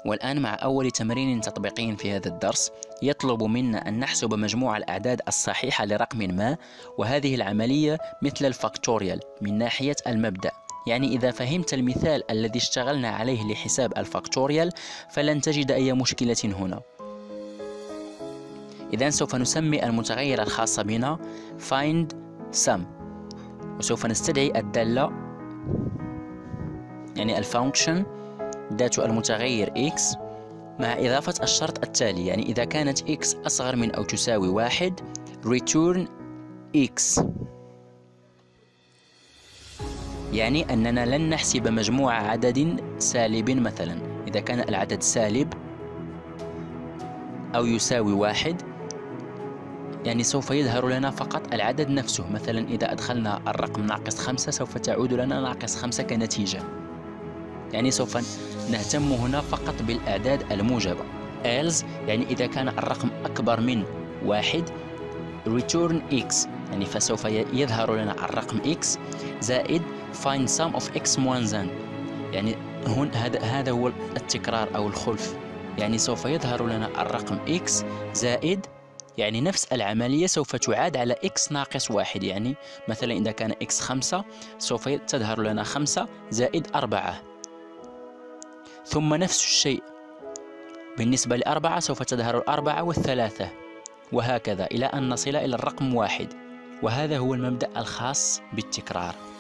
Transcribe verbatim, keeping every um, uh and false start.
والآن مع أول تمرين تطبيقي في هذا الدرس، يطلب منا أن نحسب مجموع الأعداد الصحيحة لرقم ما، وهذه العملية مثل الفاكتوريال من ناحية المبدأ. يعني إذا فهمت المثال الذي اشتغلنا عليه لحساب الفاكتوريال فلن تجد أي مشكلة هنا. إذن سوف نسمي المتغير الخاص بنا find sum، وسوف نستدعي الدالة يعني الفانكشن ذات المتغير x مع إضافة الشرط التالي، يعني إذا كانت x أصغر من أو تساوي واحد return x، يعني أننا لن نحسب مجموع عدد سالب. مثلا إذا كان العدد سالب أو يساوي واحد يعني سوف يظهر لنا فقط العدد نفسه. مثلا إذا أدخلنا الرقم ناقص خمسة سوف تعود لنا ناقص خمسة كنتيجة، يعني سوف نهتم هنا فقط بالأعداد الموجبة. else يعني إذا كان الرقم أكبر من واحد return x، يعني فسوف يظهر لنا الرقم x زائد find sum of x moins n، يعني هون هذا هذا هو التكرار أو الخلف، يعني سوف يظهر لنا الرقم x زائد، يعني نفس العملية سوف تعاد على x ناقص واحد. يعني مثلا إذا كان x خمسة سوف تظهر لنا خمسة زائد أربعة، ثم نفس الشيء بالنسبة لأربعة سوف تظهر الأربعة والثلاثة، وهكذا إلى أن نصل إلى الرقم واحد. وهذا هو المبدأ الخاص بالتكرار.